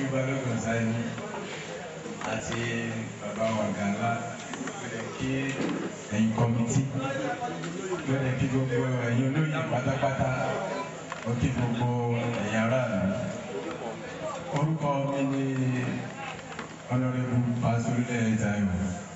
Balógun Sani àti bàbá wa Gàlá lórí kí ẹ̀yin kọ́mítì lórí kí gbogbo ẹ̀yin olóyè pátápátá ó kí gbogbo ẹ̀yin aráàlú. Orúkọ mi ni Honorable Fáṣọlẹ̀ Táíwò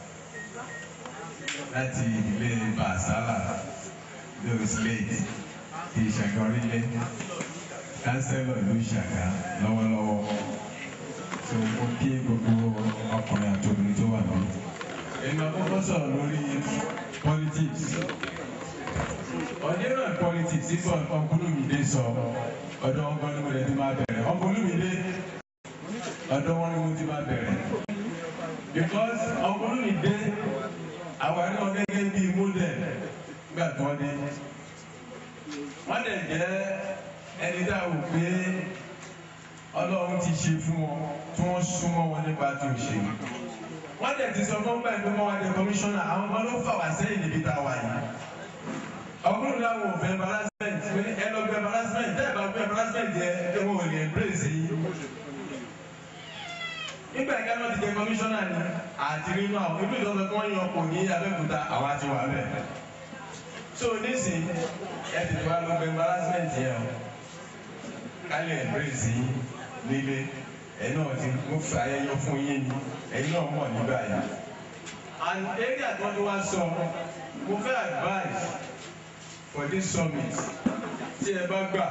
láti ìdílé Bàsálà Lewis Late ti Ìṣàgá Orílẹ̀ kánsẹ́lọ̀ ìlú Ìṣàgá lọ́wọ́lọ́wọ́. So mo kí gbogbo ọkùnrin àti obìnrin tó wà náà. Èmi àkọ́kọ́ sọ̀rọ̀ lórí politics. Ọ̀nìyàn politics tí Ọ̀nkúlùmídé sọ ọ̀dọ̀ ọgbọ́n ni mo lè ti máa bẹ̀rẹ̀. Ọ̀nkúlùmídé ọ̀dọ̀ wọn ni mo ti máa bẹ̀rẹ̀. Because Ọ̀nkúlùmídé àwọn ẹni wọn gẹ́gẹ́ bíi model gbà tó dé. Wọ́n dẹ̀ jẹ́ ẹni tá a wò pé Ọlọ́run ti ṣe fún wọn tí wọ́n súnmọ́ wọn nípa tí ò ṣe. Wọ́n dẹ̀ ti sọ fún báyìí pé wọ́n wá dé kọmíṣánná àwọn ọmọ ló fà wá sẹ́yìn níbi tá a wà yìí. Ọkùnrin láwọn ò fẹ́ embarrassment ẹ lọ gbé embarrassment tẹ́ ẹ bá gbé embarrassment yẹ ẹ wọ́n ò lè embrace yìí. Nígbà ìka náà ti jẹ kọmíṣánná ni àti nínú àwọn ibi ìtọ́sọ tí wọ́n yan kò ní Abẹ́òkúta àwa ti wà bẹ́ẹ̀. So nísìnyí ẹ ti tó wá lọ gbé embarrassment yẹn o kálí embrace yìí nílé ẹ̀yin náà ti mú fún ayẹyẹ fún yín ni ẹ̀yin náà mọ̀ nígbà yìí. And area tó ń wá sọ mo fẹ́ advice for this summit tí ẹ bá gbà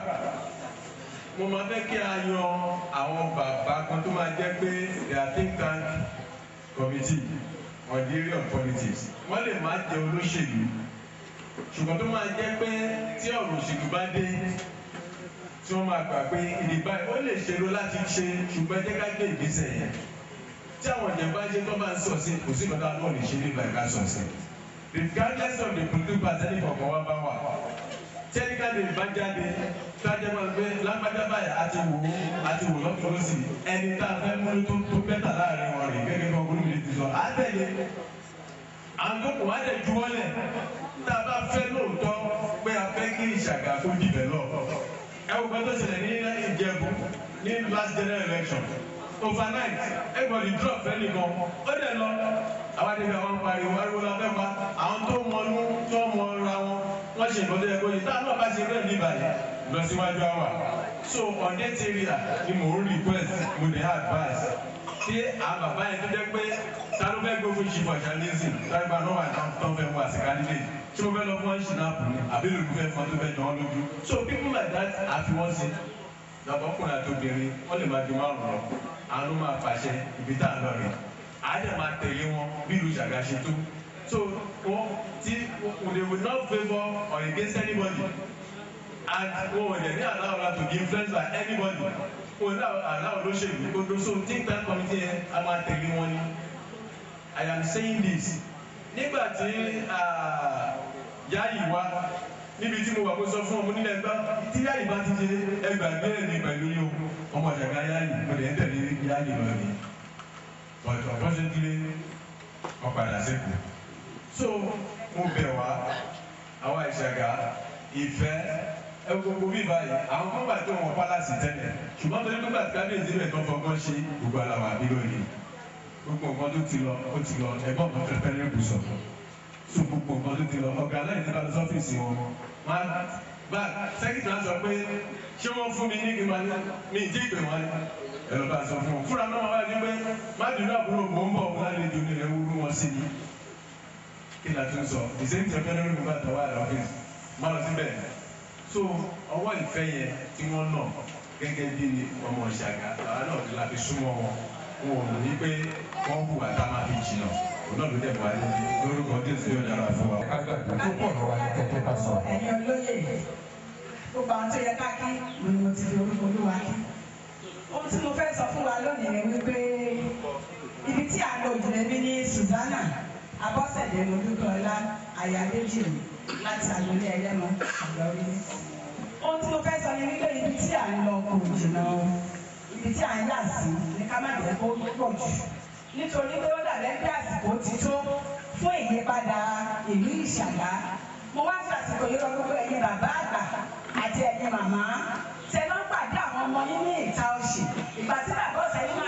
mo máa fẹ́ kí a yan àwọn bàbá kan tó máa jẹ́ pé their think tank committee on the area of politics wọ́n lè má jẹ́ olóṣèlú ṣùgbọ́n tó máa jẹ́ pé tí ọ̀rọ̀ òṣèlú bá dé tí wọ́n máa gbà pé ìdìbà ó lè ṣèrò láti ṣe ṣùgbọ́n jẹ́ ká gbé ìgbésẹ̀ yẹn tí àwọn ìjẹ̀bá ṣe tó bá ń sọ̀ sí kò sí ìgbàdá náà lè ṣe nígbà ìka sọ̀ sí. Regardless of the political party ẹni kọ̀ọ̀kan wá bá wà tẹ́lifíkà lè bá jáde tájẹ́ máa gbé lágbájá báyà àti wò lọ́tún lọ́sì ẹni tá a fẹ́ múlò tó bẹ́tà láàrin wọn rè gẹ́gẹ́ bí ọkùnrin mi ti sọ àtẹ̀lé àǹdókò wá lè juwọ́lẹ̀ tá a bá fẹ́ lóòótọ́ pé a fẹ́ kí Ìṣàgá kó develop. Ẹ wò gbọ́dọ̀ ṣẹlẹ̀ ní Ìjẹ̀bú ní last general election overnight everybody drop fẹ́ni gan ó dẹ̀ lọ àwọn àdébí àwọn pariwo ariwo la fẹ́ pa àwọn tó mọnú tó mọ ra wọn wọ́n ṣe ìbọn tó yẹ kó yẹ táwọn náà bá ṣe bẹ́ẹ̀ ní ìbàdàn lọ síwájú àwà. So on that area ni mo ń request mo dey advice ṣé àwọn bàbá yẹn tó jẹ́ pé sáré fẹ́ gbógun ṣì for journalism sáré gba náà wà tó fẹ́ wá sí candidate tí mo fẹ́ lọ fún ṣìnàpù ni àbí lòdù fẹ́ fọ́n tó fẹ́ jọ ọ́ lójú. So people like that àfi wọ́n sí lọ́kọ̀ ọkùnrin àti obìnrin wọ́n lè máa di márùn lọ àwọn ló máa pàṣẹ ibi tá à ń lọ rẹ̀ àádẹ máa tẹ̀lé wọn bí ìlú Ìṣàgá ṣe tó. So wọ́n tí they will not favour or against anybody and wọ́n wọ̀ dẹ̀ ní àdáwọ̀lá to be influenced by anybody wọ́n ní àdáwọ̀ lóṣèlú gbogbo. So think tank committee yẹn a máa tẹ̀lé wọn ni. I am saying this nígbà tí Yayi wá níbi tí mo wà kó sọ fún ọmọ nílẹ̀ gbá tí Yayi bá ti ṣe ẹgbàgbé ẹni pẹ̀lú yóò ọmọ Ìṣàgá Yayi mo lè tẹ̀lé Yayi lọ ni but unfortunately wọ́n padà sẹ́kù. So mo bẹ̀ wá àwa Ìṣàgá ìfẹ́ ẹ gbogbo bí báyìí àwọn kan gbà tó wọn pálásì tẹ́lẹ̀ ṣùgbọ́n torí nígbà tí kábíyèsí rẹ̀ tán fọgbọ́n ṣe gbogbo àlàwà bí lónìí gbogbo nǹkan tó ti lọ ó ti lọ ẹ̀gbọ́n kan fẹ́ fẹ́rẹ́ kù sọ so gbogbo nǹkan tó ti lọ ọ̀gá aláìní bá lọ sọ́fíìsì wọn máa bá sẹ́kítì náà sọ pé ṣé wọ́n fún mi ní kí n máa ní mi ì tí ì pè wọ́n ní ẹ̀rọ bá sọ fún wọn fúnra náà wá ní pé má dùnú àbúrò mò ń bọ̀ wọn lálejò ní ẹ̀ wúrú wọn sí ni kí ni a tún sọ ìsèǹtì ọ̀fẹ́rẹ́ rẹ̀ nígbà tó wà lọ́fíìsì má lọ síbẹ̀. So ọwọ́ ìfẹ́ yẹn tí wọ́n nà gẹ́gẹ́ bí ọmọ Ìṣàgá àwọn náà ti la fi súnmọ́ wọn wọn ò ní pé wọ́n hùwà tá a máa fi jìnnà òun náà ló dẹ̀ wá lórí lórúkọ Jésù yóò dára fún wa. tó pọ̀ lọ́wọ́ ní kẹ́kẹ́ bá sọ. ẹ̀yin olóyè gbogbo àwọn tó yẹ ká kí ni mo ti fi orúkọ Olúwa kí. Ohun tí mo fẹ́ sọ fún wa lónìí ni wípé ibi tí a lọ ìdílé mi ní Susanna Abọ́sẹ̀dé Olúkọ̀ọ́lá Ayábẹ́jì láti àgbélé ẹlẹ́mọ àgbọ̀rí. Ohun tí mo fẹ́ sọ ni wípé ibi tí à ń lọ kò jìnnà ibi tí à ń yà sí ní ká má jẹ́ kó pọ̀ jù nítorí pé ó dàbẹ́ bí àsìkò ti tó fún ìyípadà ìlú Ìṣàgá. Mo wá sí àsìkò yìí lọ gbogbo ẹ̀yin bàbá àgbà àti ẹ̀yin màmá tẹ ló ń pàdé àwọn ọmọ yín ní ìta òsì ìgbà tí bàbá ọ̀sẹ̀ yín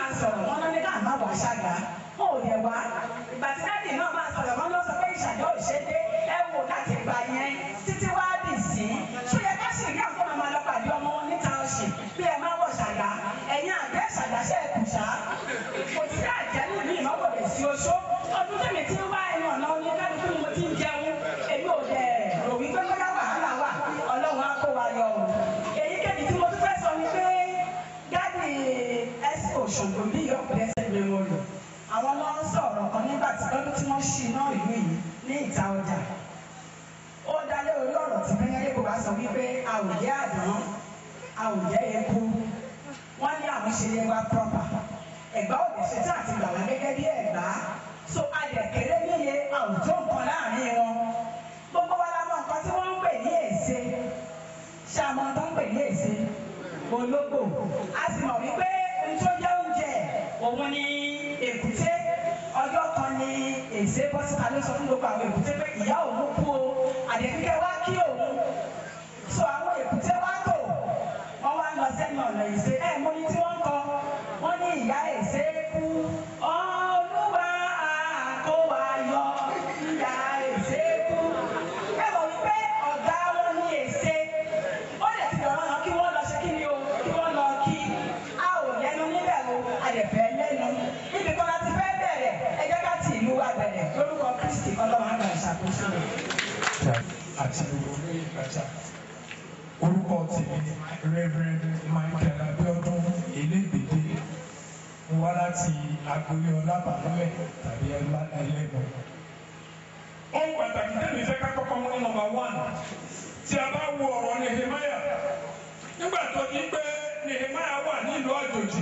wípé a ò jẹ́ àdán a ò jẹ́ eku wọ́n ní àwọn ṣe Yewa proper Ẹ̀gbá ò lè ṣe tí àti gbà wá gẹ́gẹ́ bí Ẹ̀gbá so adẹ̀kẹ́lẹ́ níye àwùjọ nǹkan láàrin wọn gbogbo wa la mọ̀ nǹkan tí wọ́n ń pè ní èsè ṣàmọ̀ tó ń pè ní èsè ológbò a sì mọ̀ wípé ohun tó jẹ́ oúnjẹ òun ni èkúté ọjọ́ kan ni èsè bọ́ síta ló sọ fún gbogbo àwọn èkúté pé ìyá òun kú o àdẹ̀kíkẹ́ wá kí òun so àwọn èkúté wá tò wọ́n wá ń lọ sẹ́nu ọ̀nà èsè mo ní tí wọ́n ń kọ wọ́n ní ìyá èsè kú Olúwa kó wa yọ ìyá èsè kú ẹ mọ̀ wípé ọ̀gá wọn ní èsè ó lè ti dọ̀rọ̀ náà kí wọ́n lọ ṣe kí ni o kí wọ́n lọ kí a ò lẹ́nu níbẹ̀ o a lè fẹ́ lẹ́nu níbi kan láti fẹ́ bẹ̀rẹ̀ ẹ jẹ́ ká ti ìlú wa bẹ̀rẹ̀ lórúkọ Kristi Ọlọ́run àgbà ìṣàkóso rẹ̀. àti olórí ìgbàjà orúkọ tèmi ni Reverend Michael Abiodun Elégbèdé mo wá láti agboolé Ọlábàálẹ̀ tàbí Ẹlẹ́nu. Ohun pàtàkì tẹ́lẹ̀ fẹ́ ká kọ́kọ́ mú ní nọ́mbà 1 tí a bá wo ọ̀rọ̀ Nehemiah nígbà tó ní pé Nehemiah wà nílùú àjòjì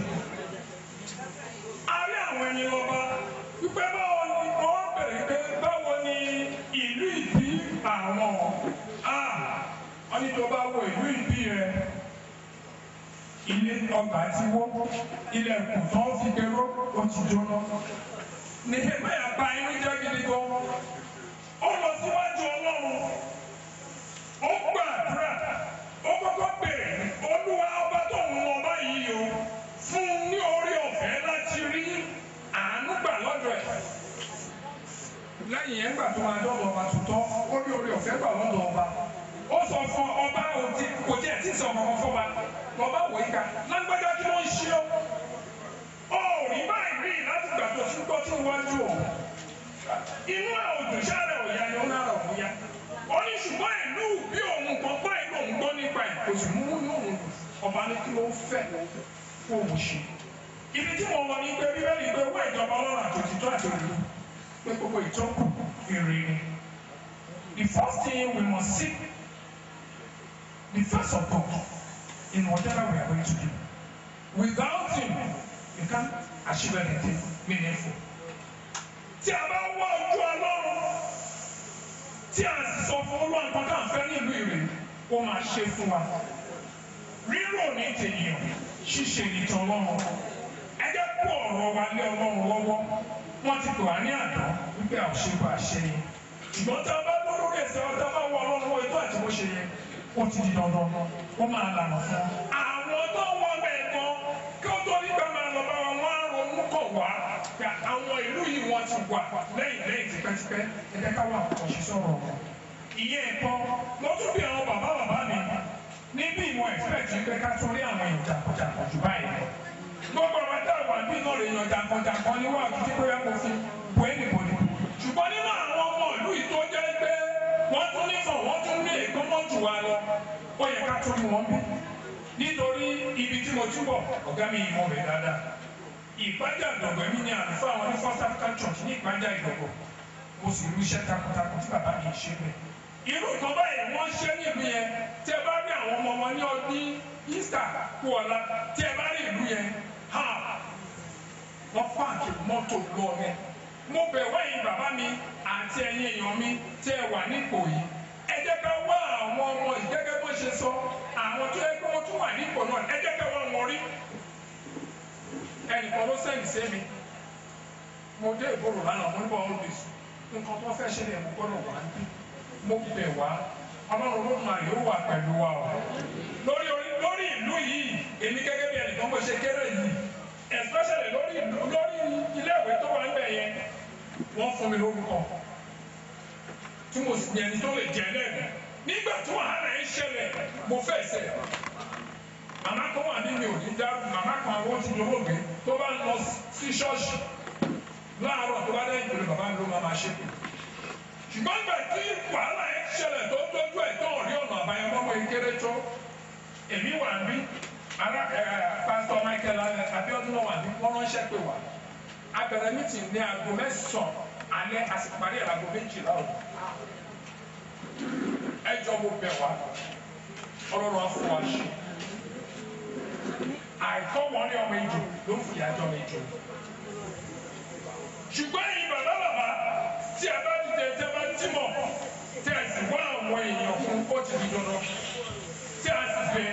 a rí àwọn ẹni lọ́ba wípé báwo ni wọ́n bẹ̀rẹ̀ pé báwo ni ìlú ìbí àwọn wọ́n ní tó bá wo ìlú ìbí rẹ ilé ọgbà ti wó ilẹ̀ kùtàn fi gbèrò ó ti jóná Nehemiah bá inú jẹ́ gidi gan ó lọ síwájú Ọlọ́run ó gbàdúrà ó kọ́kọ́ bèrè Olúwa ọba tó ń lọ báyìí o fún un ní orí ọ̀fẹ́ láti rí àánú gbà lọ́dọ̀ ẹ̀ lẹ́yìn yẹn gbà tó máa dọ́dọ̀ ọba tuntun ó rí orí ọ̀fẹ́ gbà lọ́dọ̀ ọba ó sọ fún ọba kò tí ẹ̀ tí ì sọ ọkọ̀ fọba lọ́ba wò í ká lágbájá kí ló ń ṣe ọ́ ó rí báyìí rí láti gbà tó ti gbọ́ tí wọ́n ju ọ̀ inú ẹ̀ òjò sáré òya ni ó náà rọ̀ fún ya ó ní ṣùgbọ́n ìlú bí òun kan gbọ́ ìlú òun gbọ́ nípa ẹ̀ kò sì mú inú òun ọba ní kí ló fẹ́ kó òun ṣe ibi tí mo lọ ní pé bíbélì pé owó ìjọba Ọlọ́run àtòtítọ́ àtòlù pé gbogbo ìtọ́kù èrè ni the first thing we must seek the face of God in whatever we are going to do. Without Him, you can't achieve anything meaningful. Tí a bá wá ojú Ọlọ́run, tí a sì sọ fún Ọlọ́run kan tá à ń fẹ́ nílùú ìrè, ó máa ṣe fún wa. Rírò ní tènìyàn, ṣíṣe ní tọlọ́run. Ẹ jẹ́ kó ọ̀rọ̀ wa lé Ọlọ́run lọ́wọ́. Wọ́n ti pè wá ní àná wípé a ò ṣe bá a ṣe yẹn. Ṣùgbọ́n tá a bá lóró rẹ̀ sí ọ tá a bá wọ Ọlọ́run wọ ètò àti bó ṣe yẹ ó ti di dandan ó máa lànà fún àwọn tó wọ bẹ́ẹ̀ gan kí ó tó nígbà máa lọ bá wọn á ronú kọ̀ wá kí àwọn ìlú yìí wọ́n ti wà lẹ́yìn tipẹ́tipẹ́ ẹ jẹ́ ká wà ọ̀ṣì sọ̀rọ̀ ìyẹn ẹ̀kọ́ wọ́n tún bí àwọn bàbá mi níbi ìwọ̀n ẹ̀fẹ́ẹ̀tì pé ká tún rí àwọn èèyàn jàǹkànjàǹkàn jù báyìí gbogbo àwọn táwọn àbí náà lè yan jàǹkànjàǹkàn níwájú tí pé kò fi bu ẹnìbọdì ṣùgbọ́n nínú àwọn ọmọ ìlú yìí tó jẹ́ pé wọ́n tún nífọ̀ wọ́n tún ní èkómọ́ jù wá lọ ó yẹ ká tún wọn bí nítorí ibi tí mo túbọ̀ ọ̀gá mi yìí mọ̀ bẹ́ẹ̀ dáadáa ìpájà ìdọ̀gbẹ́ mi ní àlùfáà àwọn ní First African Church ní ìpájà ìdọ̀gbọ̀ mo sì rí iṣẹ́ takuntakun tí bàbá mi ṣe bẹ́ẹ̀ irú kan báyìí wọ́n ṣe nílùú yẹn tí ẹ bá rí àwọn ọmọ wọn ní ọdún Easter kú ọ̀la tí ẹ bá rí ìlú yẹn wọ́n páàkì mọ́tò lọ yẹn mo bẹ̀ wẹ́yìn bàbá mi àti ẹ̀yin èèyàn mi tí ẹ wà nípò yìí ẹ jẹ́ ká wá àwọn ọmọ yìí gẹ́gẹ́ bó ṣe sọ àwọn tó yẹ kí wọ́n tún wà nípò náà ẹ jẹ́ ká wá wọn rí ẹnìkan ló sẹ́yìn sí mi mo dé ìbòrò lánàá mo ní bọ́ ọ́n bèsì nǹkan tó fẹ́ ṣe ni mo gbọ́dọ̀ wá bí mo bẹ̀ wá Ọlọ́run ló máa yóò wà pẹ̀lú wa o lórí ìlú yìí èmi gẹ́gẹ́ bí ẹnìkan bó ṣe kéré yìí especially lórí ilé ìwé tó wà níbẹ̀ yẹn wọ́n fún mi lórúkọ tí mo sì yẹn tó lè jẹ lẹ́nu nígbà tí wàhálà yẹn ṣẹlẹ̀ mo fẹ́ ṣe màmá kan wà nínú òní dá màmá kan àwọn ti dolóògbé tó bá lọ sí ṣọ́ọ̀ṣì láàárọ̀ tó bá dẹ́yìn pẹ̀lú bàbá mi ló máa ṣe pé ṣùgbọ́n ìgbà tí wàhálà yẹn ṣẹlẹ̀ tó tójú ẹ̀ tó rí ọ̀nà àbáyọ lọ́wọ́ ìkéré tó èmi wà ní Pastor Michael Abiodun wà ní wọ́n ránṣẹ́ pé wà abẹ̀rẹ̀ meeting ní aago 9 alẹ́ àsìparí ẹ̀ aago 12 ọ̀hún ẹjọ́ mo bẹ̀ wá Ọlọ́run á fún wa ṣe. Àìkọ́ wọn ní ọmọ ìjò ló ń fìyà jọ ọmọ ìjò. Ṣùgbọ́n ẹ̀yin bàbá tí a bá dìde tí a bá tí mọ̀ tí a sì wá àwọn èèyàn fún ó ti di dandan tí a sì bẹ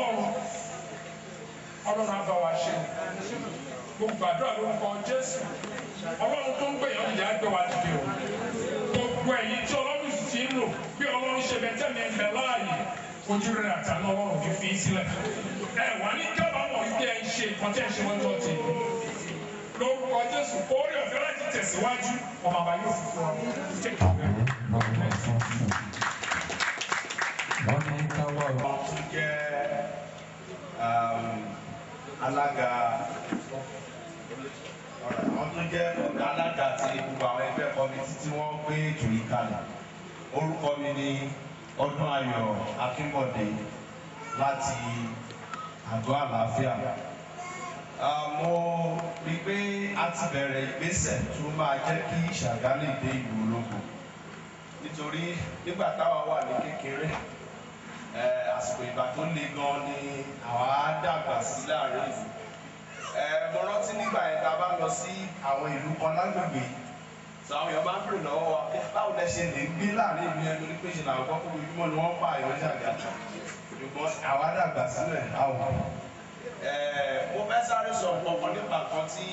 Ọlọ́run á bá wa ṣe. Gbogbo àdúrà lórúkọ Jésù. Ọlọ́run tó ń gbèyàn ìyá gbé wa dìde o. Gbogbo ẹ̀yin tí Ọlọ́run sì ti ń lò bí Ọlọ́run ṣe bẹ tẹ́mi ẹ̀fẹ̀ láàyè ojú rẹ̀ àtàná Ọlọ́run fi fi sílẹ̀. Ẹ wà ní kábàámọ̀ ìdí ẹ̀ ń ṣe nǹkan tí ẹ̀ ń ṣe wọ́n tó ti. Lórúkọ Jésù orí ọ̀fẹ́ láti tẹ̀síwájú ọmọ àbá yóò fún ọ. Wọ́n tún jẹ́ alága wọ́n tún jẹ́ ọ̀gá alága àti gbogbo àwọn ẹgbẹ́ kọ́mítì tí wọ́n gbé ètò yìí kalẹ̀. Orúkọ mi ni Ọdúnayọ̀ Akínbọ̀dé láti Àgọ́ Àlàáfíà. Mo rí i pé a ti bẹ̀rẹ̀ ìgbésẹ̀ tó máa jẹ́ kí Ìṣàgá lè dé ìlú ológo. Nítorí nígbà táwa wà ní kékeré àsìkò ìgbà tó le gan ni àwa dàgbà sí láàrin ìlú. Mo rántí nígbà yẹn tá a bá lọ sí àwọn ìlú kan lágbègbè tí àwọn èèyàn máa ń bèrè lọ́wọ́ wa pé báwo lẹ ṣe lè gbé láàrin ìlú yẹn lórí pé ṣe làwọn gbọ́ pé ojúmọ́ ni wọ́n pa àyọ̀ Ṣàgá. Ṣùgbọ́n àwa dàgbà sílẹ̀ àwọ̀. Mo fẹ́ sáré sọ ọ̀pọ̀ nípa kan tí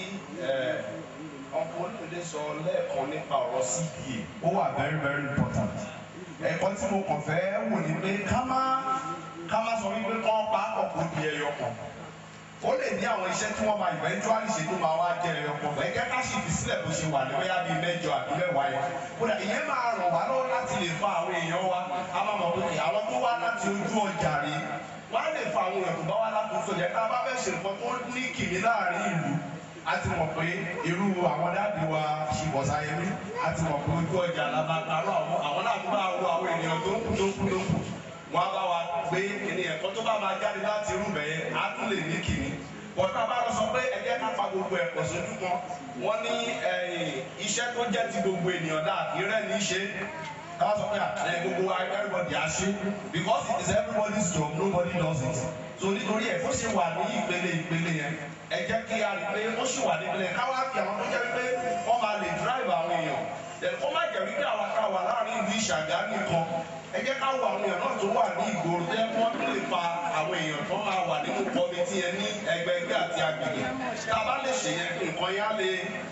ọkọ̀ olóde sọ lẹ́ẹ̀kan nípa ọ̀rọ̀ CPA. Ó wà very very important. Ẹ̀kọ́ tí mo kàn fẹ́ wò ni pé ká má sọ wípé kán pa ọ̀pọ̀ di ẹyọ kan. Ó lè ní àwọn iṣẹ́ tí wọ́n máa eventually ṣe tó máa wá jẹ ẹyọ kan. Ẹ̀jẹ̀ ká ṣì fi sílẹ̀ bó ṣe wà ní bóyá bíi 8 àbí 10 yẹn. Kódà ìyẹn máa ràn wá lọ́wọ́ láti lè fa àwọn èèyàn wa. A máa mọ̀ pé àwọn tó wá láti ojú ọjà rèé wọ́n á lè fa àwọn èèyàn tó bá wá láti ojú ọjà. Tá a bá fẹ́ ṣe nǹkan tó ní kìmí láàrin ìlú, a ti mọ̀ pé irú àwọn dáàbì wa Ṣìbọ̀sáyẹmí a ti mọ̀ pé ojú ọjà làbàtàrọ̀ àwọn náà tó bá wo àwọn ènìyàn tó ń kú wọn á bá wa gbé ènìyàn kan tó bá máa jáde láti irú bẹ̀yẹn á tún lè ní kìíní. Bọ̀dá bá lọ sọ pé ẹgbẹ́ ká fa gbogbo ẹ̀pọ̀ sójú kan wọ́n ní iṣẹ́ tó jẹ́ ti gbogbo ènìyàn dáa kì í rẹ̀ ní í ṣe. Káwá sọ pé gbogbo everybody á ṣe because it is everybody's job, nobody does it. So nítorí ẹ̀ bó ṣe wà ní ìpele yẹn ẹ jẹ́ kí a rí pé ó ṣì wà nípìnlẹ̀ káwá fi àwọn tó jẹ́ wípé wọ́n máa lè drive àwọn èèyàn. Ó má jẹ́ wípé àwọn ká wà láàrin ìlú Ìṣàgá nìkan. Ẹ jẹ́ ká wo àwọn èèyàn náà tó wà ní ìgboro tó yẹ kí wọ́n tún lè fa àwọn èèyàn tó máa wà nínú kọ́mítì yẹn ní ẹgbẹ́ àti agbègbè. Tá a bá lè ṣe yẹn nǹkan yẹn á lè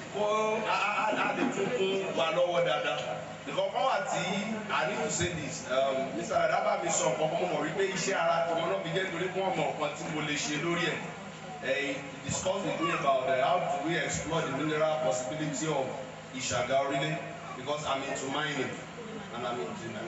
tún kún wa lọ́wọ́ dáadáa. Nǹkan kan wà tí I need to say this Mr. Adaba mi sọ nǹkan kan mo mọ̀ wípé iṣẹ́ ara ọmọ náà fi jẹ́ nítorí kí wọ́n mọ̀ nǹkan tí mo lè ṣe lórí ẹ̀. Discuss with me about how do we explore the mineral possibility of Ìṣàgá Orílẹ̀ because I'm into mining and I'm in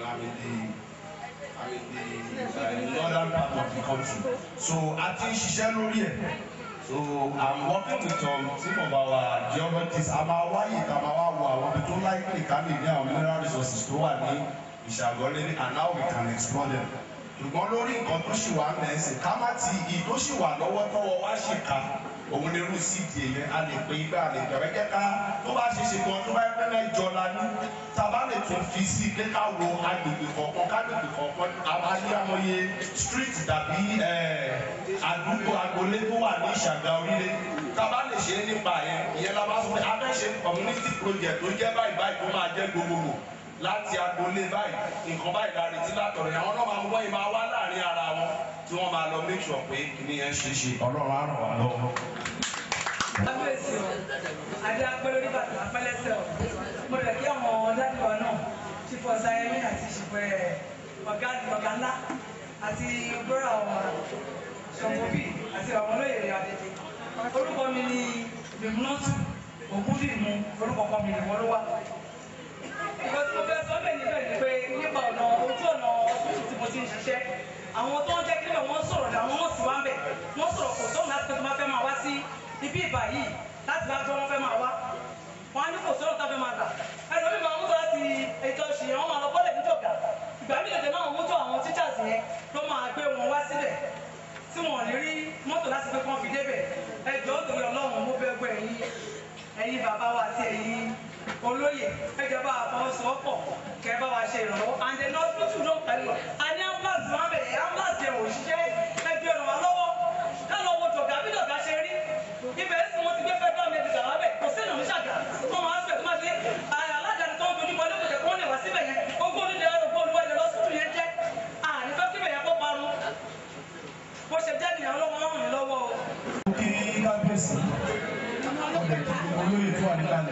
the northern part of the country. So a ti ń ṣiṣẹ́ lórí ẹ̀. So I'm working with some of our geologists. A máa wáyé ká máa wá wo àwọn ibi tó likely ká lè ní àwọn mineral resources tó wà ní Ìṣàgá Orílẹ̀ and how we can explore them. Ṣùgbọ́n lórí nǹkan tó ṣì wà mẹ́sìn ká má ti tó ṣì wà lọ́wọ́ tọ́wọ́ wá ṣì ká òun ní irú síìdì èyẹ a lè pe igbá a lè bẹ̀rẹ̀ jẹ́ ká tó bá ṣe ṣe kan tó bá pẹ́ mẹ́jọ la ní tàbá lè tún fi sí pé ká wo agbègbè kọ̀ọ̀kan kágbègbè kọ̀ọ̀kan àmọye street tàbí àdúgbò agbolé tó wà ní Ìṣàgá Orílẹ̀ tàbá lè ṣe é nípa yẹn ìyẹn la bá sọ pé a fẹ́ ṣe community project tó jẹ́ báyìí tó máa jẹ́ gbogbogbò láti agbolé báyìí nǹkan báyìí la retí látọ̀rọ̀ yẹn àwọn náà máa wọ́n yìí máa wá láàrin ara wọn tí wọ́n máa lọ make sure pé kìnìún yẹn ṣe é ṣe Ọlọ́run á ràn wá lọ́wọ́. Kábíyèsí o, adé apẹ́lẹ́ orí bàtà apẹ́lẹ́sẹ̀ o, mo rẹ̀ kí àwọn dábìwá náà ṣìfọ̀ Ṣàyẹmí àti ṣìfọ̀ ọ̀gá ńlá àti bọ́rọ̀ àwọn ṣọ̀gbọ́bí àti àwọn olóyè àdèdè. Orúkọ mi ni Bìmúnátù Ògúndìmú, orúkọ kan mi ni wọ́n ló wá. Ìgbà tí mo fẹ́ sọ bẹ́ẹ̀ níbẹ̀ ni pé nípa ọ̀nà ojú ọ̀nà ọ̀sùn tí mo ti ń ṣiṣẹ́, àwọn tó ń jẹ́ kílẹ̀ wọ́n sọ̀rọ̀ làwọn wọ́n sì wá ń bẹ̀, wọ́n sọ̀rọ̀ kò tó láti pẹ́ tó máa fẹ́ máa wá sí ibi ìbà yìí láti bá gbọ́ wọn fẹ́ máa wá. Wọ́n á ní kò sọ̀rọ̀ tá fẹ́ máa gbà. Ẹlòmíì máa ń mú láti ètò ìṣì yẹn, wọ́n máa lọ bọ́lẹ̀ níjọ̀gà. Ìgbà mí tètè náà mọ́tò àwọn teachers yẹn ló máa gbé wọn wá sílẹ̀ tí wọ́n ní rí mọ́tò láti pé kán fi débẹ̀. Ẹ jọ̀ọ́ torí Ọlọ́run mo bẹ̀ gbọ́ ẹ̀yin bàbá wa àti ẹ̀yin olóyè ẹjọ bá àfọwọ́sowọ́pọ̀ kẹ́ bá wa ṣe ìrànlọ́wọ́ and the hospital ló pẹ̀lú a ní ambulance wọn bẹ̀rẹ̀ ambulance yẹn ò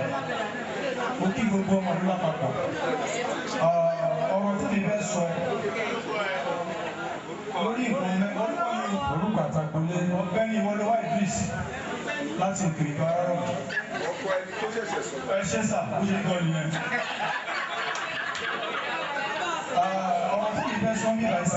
ó kí gbogbo ọmọ ìlú lápapọ̀. Ọ̀rọ̀ tí mi fẹ́ sọ lórí nǹkan orúkọ àtàkùnlé ọ̀gbẹ́ni Ìwọlọ́wà Idris láti Òkèrè Bàrárọ̀. Ẹ ṣe sà, ó ṣe gbọ́ nìyẹn. Ọ̀rọ̀ tí mi fẹ́ sọ ń bí ìlàísà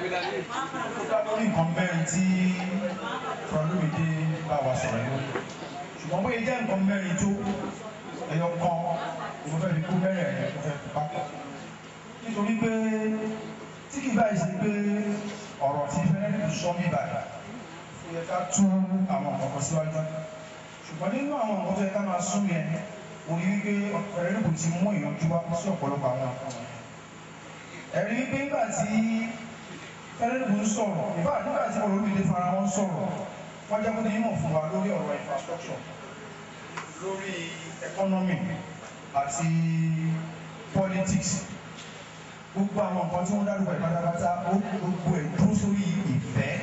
lórí nǹkan mẹ́rin tí Olúmídé bá wa sọ̀rọ̀ lórí. Ṣùgbọ́n bóyá jẹ́ nǹkan mẹ́rin tó ẹyọ kan mo fẹ́ fi kó mẹ́rin ẹ̀ mo fẹ́ fi papọ̀. Nítorí pé tí kì í báyìí ṣe pé ọ̀rọ̀ tí fẹ́ẹ́ sọ mí báyìí ó yẹ ká tún àwọn nǹkan kan síwájú. Ṣùgbọ́n nínú àwọn nǹkan tó yẹ ká máa sún yẹn mo rí wípé ọ̀rẹ́ kò ti mú ìyanjú wá sí ọ̀pọ̀lọpọ̀ àwọn nǹkan wọn. Ẹ̀rí wípé nígbà tí fẹ́rẹ́lùkù ń sọ̀rọ̀ nígbà tí Olúmídé fara wọn sọ̀rọ̀ wọ́n jẹ́ kó ní mọ̀ fún wa lórí ọ̀rọ̀ infrastructure lórí economy àti politics gbogbo àwọn nǹkan tí wọ́n dárúkọ ìpátápátá gbogbo ẹ̀ dúró sórí ìfẹ́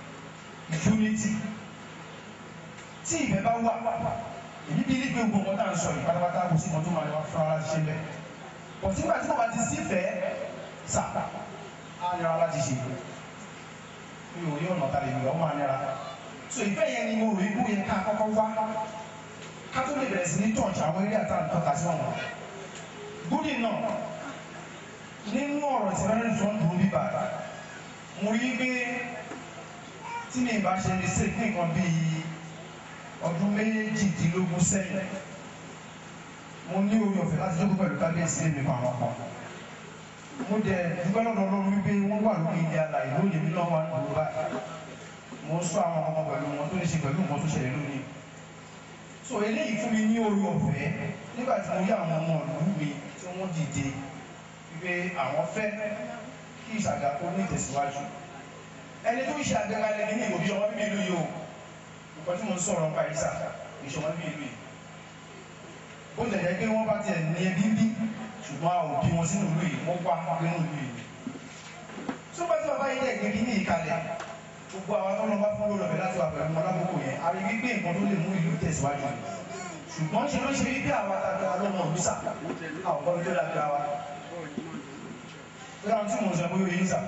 unity tí ìfẹ́ bá wà èyí bí nígbà gbogbo nǹkan tá à ń sọ ìpátápátá kò sí nǹkan tó máa wá fún ara ṣe bẹ́ẹ̀ bọ̀ tí nígbà tí wọ́n bá ti sífẹ̀ẹ́ sà á nira láti ṣe mi ò rí ọ̀nà tá a lè lọ́ máa nira so ìfẹ́ yẹn ni mo rò ikú yẹn ká kọ́kọ́ wá ká tó lè bẹ̀rẹ̀ sí ní tọ̀ọ̀ṣì àwọn eré àtàwọn tọ́ka sí wọn. Gúdì náà nínú ọ̀rọ̀ tí wọ́n ń sọ ń dùn bíbà mo rí pé tí mi bá ṣe lè ṣe pé nǹkan bíi ọdún méjìdínlógún sẹ́yìn mo ní orí ọ̀fẹ́ láti jókòó pẹ̀lú kábíyèsí lèmi kan àwọn kan mo dẹ̀ dúpẹ́ lọ́dọ̀ Ọlọ́run wípé wọ́n wà lórí ilé alàyè lóde mi náà wà lóru báyìí mo ń sọ àwọn ọmọ pẹ̀lú wọn tó lè ṣe pẹ̀lú nǹkan tó ṣẹlẹ̀ lónìí so eléyìí fún mi ní orí ọ̀fẹ́ nígbà tí mo rí àwọn ọmọ ìlú mi tí wọ́n dìde wípé àwọn fẹ́ kí Ìṣàgá kó ní ìtẹ̀síwájú ẹni tó ń ṣe àgbékalẹ̀ ní ìwòbí ọmọ bíbí ìlú yìí o nǹkan tí mo ń sọ̀rọ̀ nípa ìṣà ìṣọmọ bíbí ìlú yìí bó tẹ̀ jẹ́ pé wọ́n bá tiẹ̀ ní ẹbí bí ṣùgbọ́n àwọn òbí wọn sínú ìlú yìí wọ́n wá nínú ìlú yìí tó bá tí bàbá yìí dẹ̀ gbé ní ìkàlẹ̀ gbogbo àwọn tó ń bá fún lórí ọ̀bẹ láti wà pẹ̀lú wọn lákòókò yẹn a rí wípé nǹkan tó lè mú ìlú tẹ̀síwájú ṣùgbọ́n ṣe ló ṣe wípé àwọn àtàkùn alọ́mọ òbísà àwọn kan tó dàbí wa lọ́wọ́n tí mo sọ pé oyè ń sà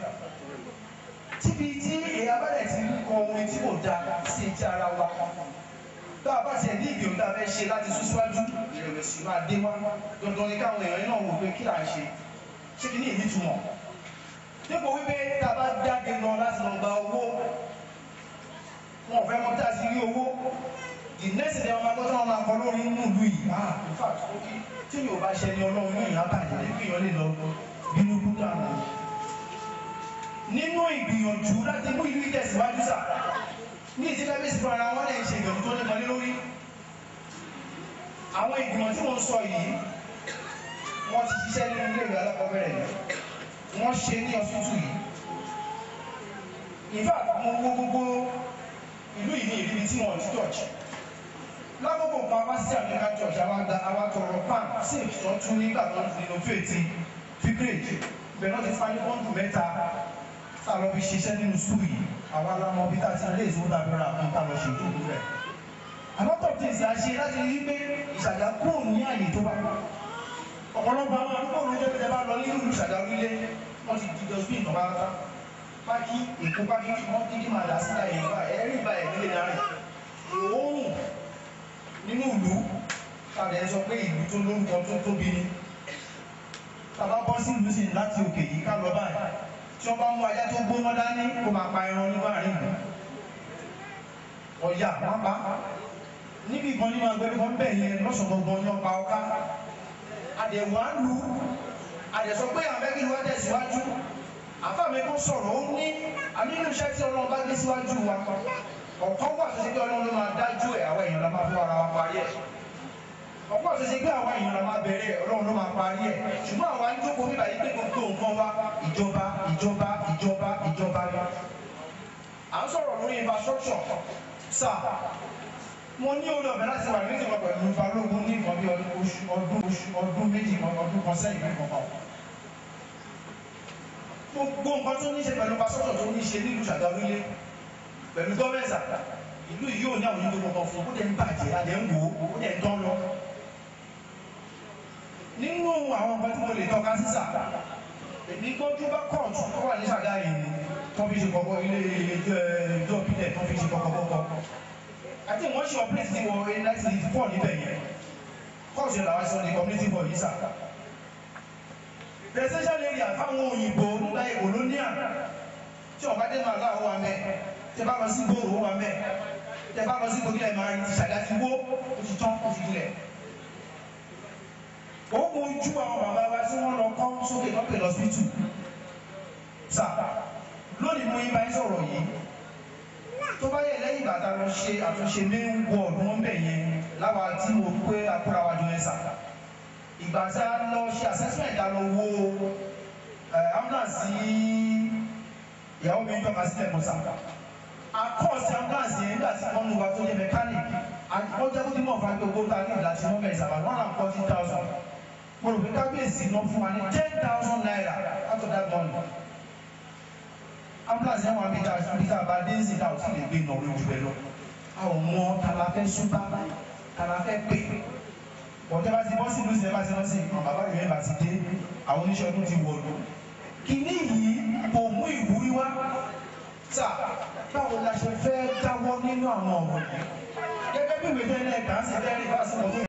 tíbi tí èyí abálẹ̀ ti ń kọ orin tí kò da sí ti ara wa tá a bá tiẹ̀ ní ìgbìmọ̀ tá a fẹ́ ṣe láti sún síwájú ìrẹ̀wẹ̀sì máa dé wá dandan ní káwọn èèyàn náà wò pé kí là ń ṣe ṣé kí ní ìnítumọ̀ dípò wípé tá a bá jáde lọ láti lọ gba owó wọn ò fẹ́ mọ tá a sì rí owó the next day wọn máa gbọ́ tí wọn máa kọ lórí inú ìlú yìí in fact tí yóò bá ṣe ni Ọlọ́run ní ìyá bàjẹ́ ní kí èèyàn lè lọ bínú kú dànù nínú ìgbìyànjú láti mú ìlú ìtẹ̀síwájú sà ní ìdílé bí sùpọ̀ ara wọn lè ṣe ìgbìyànjú tó nípa lé lórí àwọn ìgbìmọ̀ tí wọ́n sọ yìí wọ́n ti ṣiṣẹ́ nínú ilé ìwé alákọ̀ọ́bẹ̀rẹ̀ yìí wọ́n ṣe ní ọ̀sùtù yìí in fact mo wo gbogbo ìlú yìí ní ìrírí tí wọ́n ti tọ̀ọ̀ṣì lákòókò kan wá sí àmìká church àwa tọrọ pan sí ìtọ́ tún nígbà tó ń innovate fíkírèjì bẹ́ẹ̀ náà ti fáyé pọ́ǹpù mẹ́ta tá a lọ fi ṣiṣẹ́ nínú sùúrù yìí àwa lámọ bí tá a ti lé ìṣòwò tàbí ra àpò tá a lọ ṣe ìdúró rẹ̀ àlọ́tọ̀ tí ìsì àṣe láti rí pé Ìṣàgá kúrò ní àyè tó bá ọ̀pọ̀lọpọ̀ àwọn àdúgbò olóúnjẹ tẹ bá lọ nínú Ìṣàgá orílẹ̀ wọ́n ti di dustbin ìtàn bá rárá pákí èkó pákí wọ́n dídí máa dà síta yìí bá ẹ̀rí ìbá ẹ̀ nílé dára òórùn nínú ìlú tàbí ẹ sọ pé ìlú tó lórúkọ tó tóbi ni tàbá bọ́ sí ìlú sí láti òkè yìí ká lọ báyìí tí wọ́n bá mú ajá tó gbóná dání kó máa pa ẹran nínú àárín ìlú ọ̀yà wọ́n pa níbi ìbọn nínú agbẹ́rẹ́ kan bẹ́ẹ̀ yẹn lọ́sọ̀tọ̀ gan ní ọ̀pá ọ̀ká àdẹ̀wò á lu àdẹ̀sọ pé àbẹ́kí wá tẹ̀síwájú àfàmì kó sọ̀rọ̀ ó ní àmínú iṣẹ́ tí Ọlọ́run bá gbé síwájú wa ọ̀kan wà tó ṣe pé Ọlọ́run ló máa dájú ẹ̀ àwọn èèyàn la máa fún ara wa parí ẹ̀ ọ̀pọ̀ tó ṣe pé àwọn èèyàn la máa bẹ̀rẹ̀ Ọlọ́run ló máa parí ẹ̀ ṣùgbọ́n àwọn àjókòó bíbá yìí pé gbogbo nǹkan wa ìjọba ìjọba ìjọba ìjọba ni à ń sọ̀rọ̀ lórí infrastructure sáà mo ní orí ọ̀bẹ láti wà ní ìjọba pẹ̀lú Balógun ní nǹkan bí ọdún méjì ọdún kan sẹ́yìn ní kankan gbogbo nǹkan tó ní ṣe pẹ̀lú infrastructure tó ní ṣe nílùú Ìṣàgá orílẹ̀ pẹ̀lú gọ́ọ̀mẹ̀ntì ìlú yìí ò ní àwọn onígbò kankan fún ó dẹ̀ ń bàjẹ́ adẹ̀ ń wò ó dẹ̀ ń tán lọ nínú àwọn nǹkan tí mo lè tọ́ka sí sà èmi gbójú bá kóòtù tó wà ní Ṣàgáyé ni tó fi ṣe kọ̀kọ́ ilé ìjọ ìbílẹ̀ tó fi ṣe kọ̀kọ́ àti wọ́n ṣe ọ̀pẹ́lẹ̀ sí wọ 1984 níbẹ̀ yẹn kóòtù yẹn làwọn sọ ní community board yìí sà residential area fáwọn òyìnbó nígbà ìkòlóníà tí ọ̀gá dé máa láwọ́ wa mẹ́ tẹ bá lọ sí gbòòrò wa mẹ́ tẹ bá lọ sí gbòòrò ẹ̀ máa ti Ṣàgáyé ti wó ó ti tán ó ti dilẹ̀ ó mú ojú àwọn bàbá wa tí wọ́n lọ kọ́ sókè lọ́pẹ̀ lọ́sítù sà lónìí mú ibà ń sọ̀rọ̀ yìí tó bá yẹ lẹ́yìn ìgbà tá a lọ ṣe àtúnṣe main ward wọn bẹ̀ yẹn láwa tí mo pé akórawájú ẹ̀ sà ìgbà tí a lọ ṣe assessment a lọ wo ambulance ìyàwó mi ń tọ́ka sílẹ̀ mọ́ sà akọ́ọ̀sì ambulance yẹn nígbà tí wọ́n mú wa tó jẹ́ mechanic ó jẹ́ kó tí mọ̀ fún agbègbè ta ní ìlà tí wọ́n bẹ̀rẹ̀ sábà 140,000 mo rò pé kábíyèsí náà fún wa ní 10,000 naira out of that money ambulance yẹn wà bí ká bá dé sí ká ò sì lè gbé iná lójú bẹ́ẹ̀ lọ a ò mọ kàlàfẹ́ súpà kàlàfẹ́ pé ọ̀tẹ́ bá ti bọ́ sí ìlú sinimá tí wọ́n ti kàn bàbá rẹ̀ bá ti dé àwọn oníṣẹ́ ọdún ti wọ̀lú kìíní yìí kò mú ìwúrí wá sà báwo la ṣe fẹ́ dáwọ́ nínú àwọn ọ̀rọ̀ yìí gẹ́gẹ́ bí ìwé tẹ́lẹ̀ kà á sì fẹ́ rí bá a sì wọ́n tó.